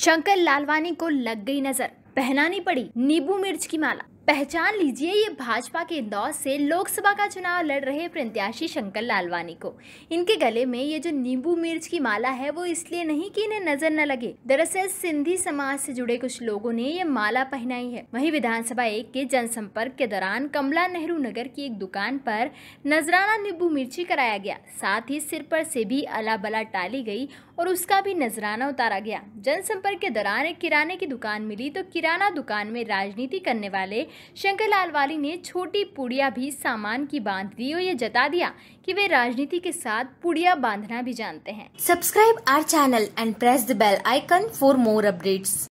शंकर लालवानी को लग गई नजर, पहनानी पड़ी नींबू मिर्च की माला। पहचान लीजिए, ये भाजपा के इंदौर से लोकसभा का चुनाव लड़ रहे प्रत्याशी शंकर लालवानी को। इनके गले में ये जो नींबू मिर्च की माला है वो इसलिए नहीं कि इन्हें नजर न लगे, दरअसल सिंधी समाज से जुड़े कुछ लोगों ने ये माला पहनाई है। वहीं विधानसभा 1 के जनसंपर्क के दौरान कमला नेहरू नगर की एक दुकान पर नजराना नींबू मिर्ची कराया गया, साथ ही सिर पर से भी अला बला टाली गई और उसका भी नजराना उतारा गया। जनसंपर्क के दौरान एक किराने की दुकान मिली तो किराना दुकान में राजनीति करने वाले शंकर लालवानी ने छोटी पुड़िया भी सामान की बांध दी और ये जता दिया कि वे राजनीति के साथ पुड़िया बांधना भी जानते हैं। Subscribe our channel and press the bell icon for more updates.